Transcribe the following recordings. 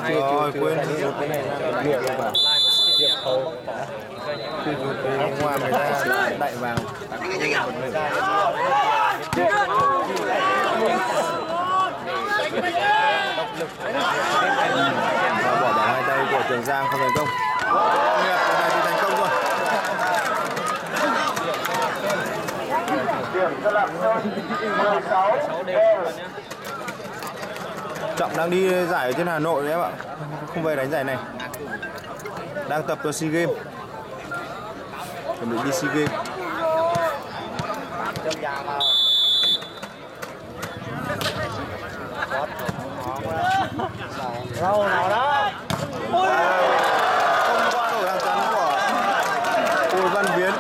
rồi quên cái này là việc mà diệp khấu chưa chụp cái ngoài người ta đại vào và bỏ bóng hai tay của Trường Giang không thành công. Lần này thì thành công rồi. Trọng đang đi giải ở trên Hà Nội đấy em ạ, không về đánh giải này, đang tập cho SEA Games, chuẩn bị đi SEA Games. Đâu nào đó. Không qua nổi hàng chắn của Bùi Văn Viễn.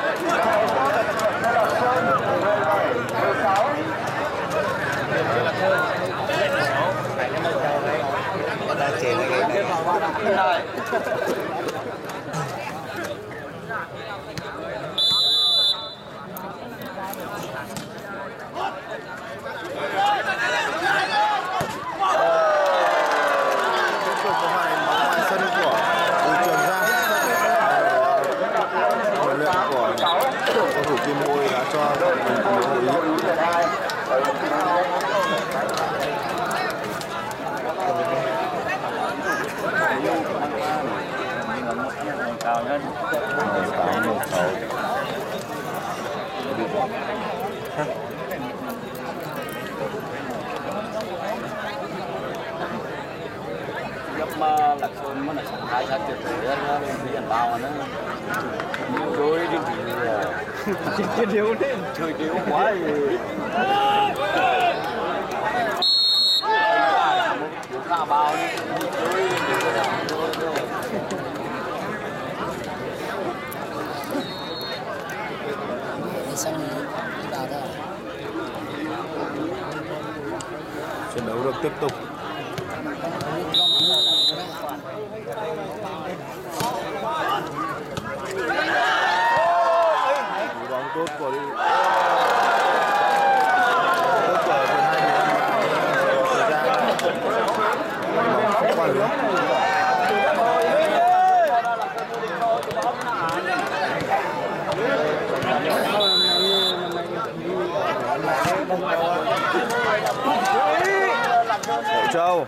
Cầu thủ Kim Bôi đã cho đội mình hội ý. Cao hơn. Lạc Sơn nó là sẵn khai sát tuyệt vời đó, đi ăn bao mà nó rồi đi chơi điếu đi, chơi điếu quá thì ra bao đi chơi trận đấu được tiếp tục. Bóng tốt của đi. Tốt của phần hai thời gian. Bóng không qua lưới. Hậu Châu.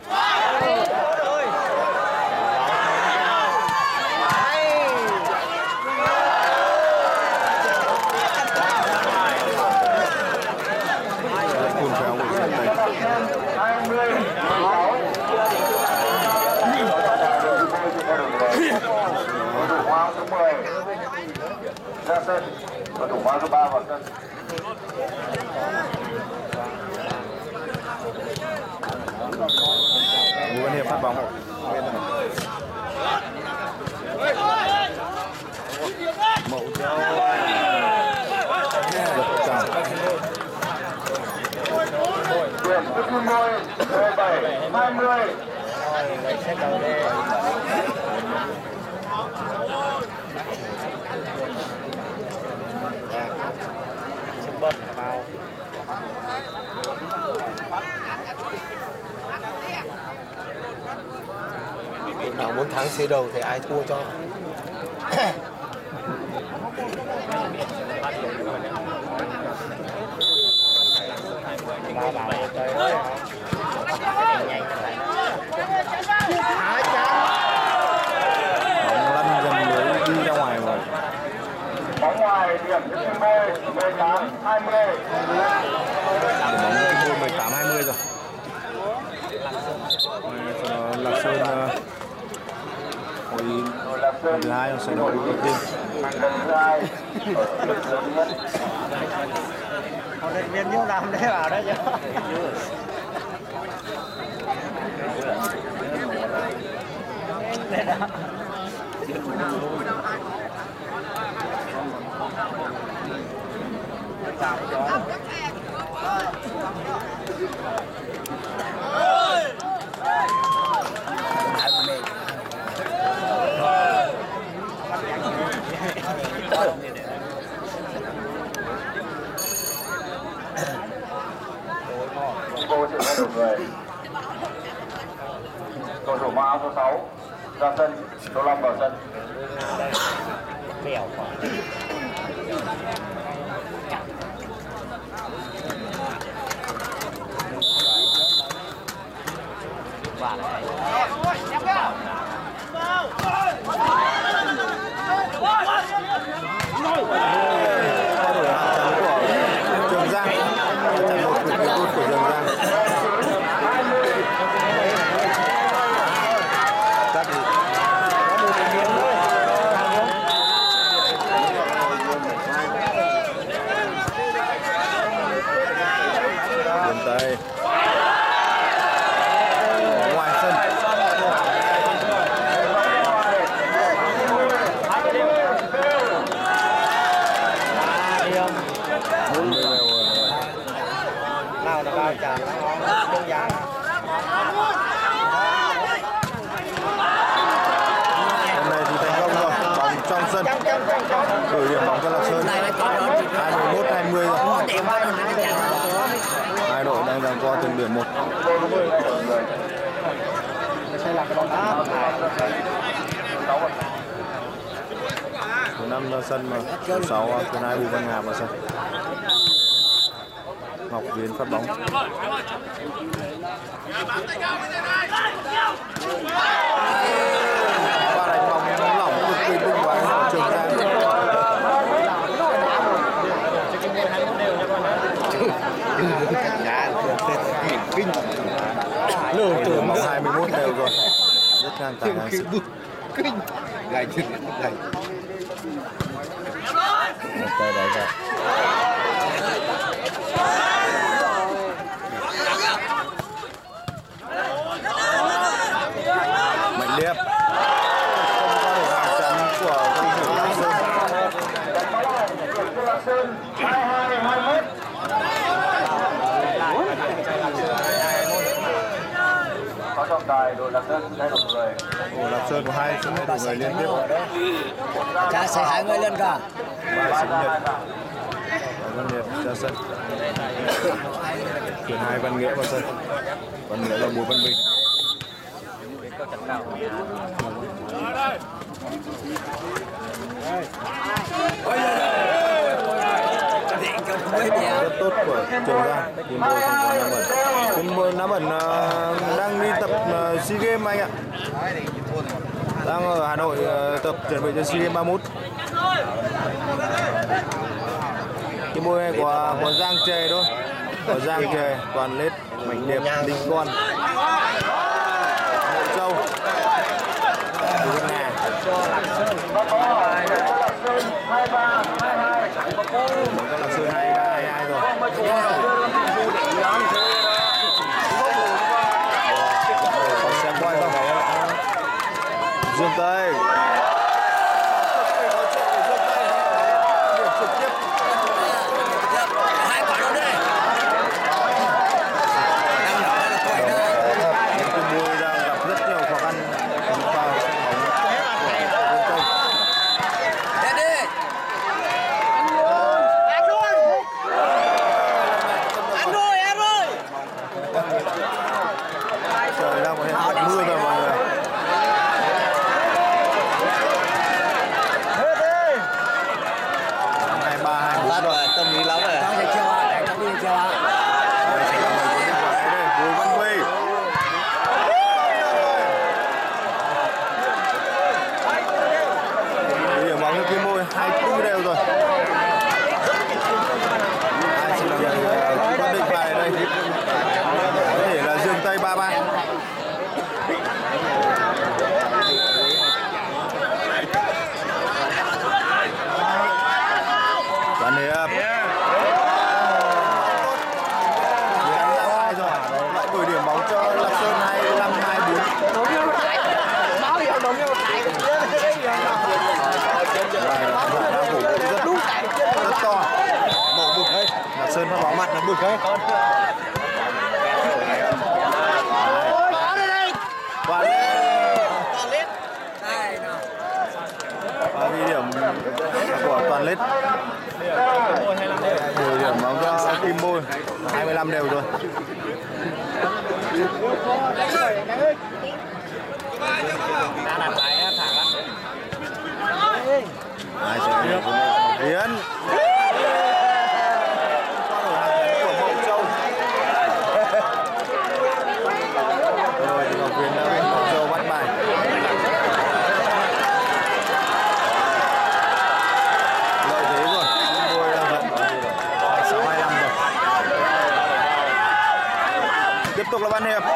Ra sân, cầu thủ mang số 3 vào sân. Bùi Văn Hiệp phát bóng. Mậu Châu. Giật chạm. Điểm của Kim Bôi 17-20. nào muốn thắng xế đầu thì ai thua cho. Bóng lăn dần lưới đi ra ngoài rồi. Bóng ngoài điểm cho Kim Bôi 18-20. Bóng Kim Bôi 18-20 rồi. Lạc Sơn hồi thứ hai ở sân đội đầu tiên. Huấn luyện viên nhiêu làm đấy vào đấy chứ. Cô chuyển ra đầu người. Cầu thủ mang áo số 6 ra sân, Tô Long vào sân. Trường Giang chặn một việc tốt của Trường Giang. Cắt đi. Đường Tây ngoài sân. nào là bao trà không giá Hôm nay thì thành công rồi, bóng trong sân, đổi điểm bóng cho Lạc Sơn 21-20 rồi. Hai đội đang giằng co từng điểm một. Thứ 5 ra sân mà, thứ 6 thứ 2 Bùi Văn Hà vào sân. Ngọc Viễn phát bóng. Qua đánh bóng lỏng cực kỳ bung quá Trường Giang. Điểm bóng 21 đều rồi. Rất ngang tài ngang sức. Mạnh Liệp không có được hàng chắn của cầu thủ Lạc Sơn. 22-21. Có trọng tài đội Lạc Sơn thay đổi người. Lạc Sơn có 2 sự thay đổi người liên tiếp. cha sẽ 2 người lên cả 3 sự Nhật Văn Liệp ra sân. Chuyển 2 Văn Nghĩa vào sân. Văn Nghĩa và Bùi Văn Bình. Rất tốt của Trường Giang. Kim Bôi Nam Ẩn đang đi tập SEA Games anh ạ. Đang ở Hà Nội tập chuẩn bị cho SEA Games 31. Kim Bôi này có Giang Trề thôi. Có Giang Trề, Toàn Lết, Mạnh Điệp, Đinh Con, Hội Châu, Bùi Văn Hà. Lạc Sơn 2-2 rồi. Còn xem quay không? Dương Tây. Điểm trực tiếp. hai quả luôn đây Kim Bôi đang gặp rất nhiều khó khăn vào bóng của Dương Tây. đi ăn rồi Trời đang có hiện tượng mưa rồi mọi người. Hai ba hai bốn rồi. tâm lý lắm rồi cháu sẽ chiều ạ cháu đi chiều ạ Bùi Văn Huy. Điểm bóng cho Kim Bôi 24 đều rồi. Ai sẽ là quyết định bài đây? Có thể là Dương Tây 3-3. Toàn Hiệp. Lại đổi điểm bóng cho Lạc Sơn 25-24. báo hiệu đồng như một Rất to. Mổ bực đấy. Lạc Sơn phát bóng mặt nó bực đấy. Toàn Lết. Và ghi điểm của Toàn Lết. Đổi điểm bóng cho Kim Bôi 25 đều rồi. Văn Hiệp.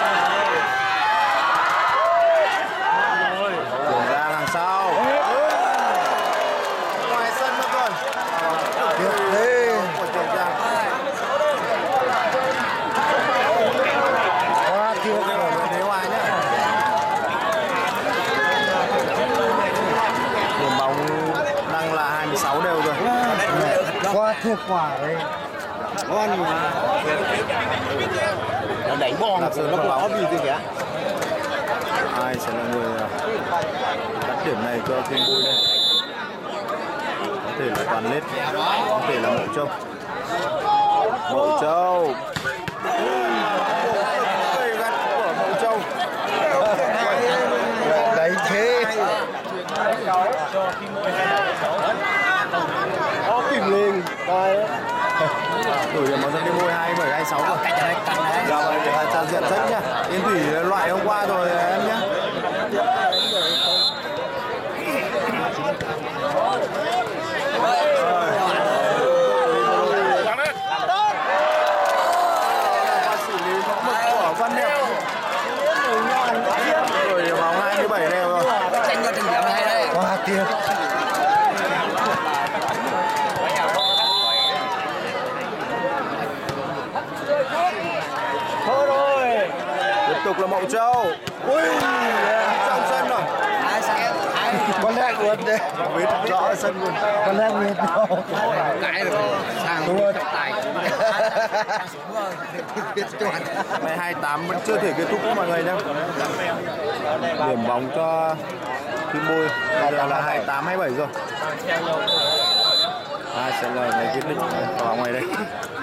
Chuyển ra hàng sau. Ngoài sân nữa còn. Được đi. Chuyển ra. Quá thiệt rồi thế ngoài nhá. Điểm bóng đang là 26 đều rồi. Quá thiệt quả đấy. Ngon mà. Nó đánh bom Lạc Sơn nó bóng. có gì thế kìa. Ai sẽ là người đặt điểm này cho Kim Bôi đây? Có thể là Toàn Lết, có thể là Mậu Châu. Mậu Châu. Cây gắt của Mậu Châu. Đánh thế. Có kìm lên. Coi đấy. Đổi điểm vào sân Kim Bôi 27 26 rồi. Dạ vâng, để chào diện rất nhá. Yên Thủy loại hôm qua rồi em nhé. Xử lý mẫu mực của Văn Hiệp. Rồi điểm bóng 27 đều rồi. Tranh cho từng điểm này đây. Quá thiệt. Thôi rồi. Tiếp tục là Mậu Châu. Ui, trong sân rồi. Con lẹ luôn đấy. Vết rõ sân luôn. Con lẹ luôn. Cái rồi sang Đúng tài. Ngày 28 vẫn chưa thể kết thúc mọi người nhé. Điểm bóng cho Kim Bôi bây giờ là 28 27 rồi. Ai sẽ là người quyết định vào ngoài đây.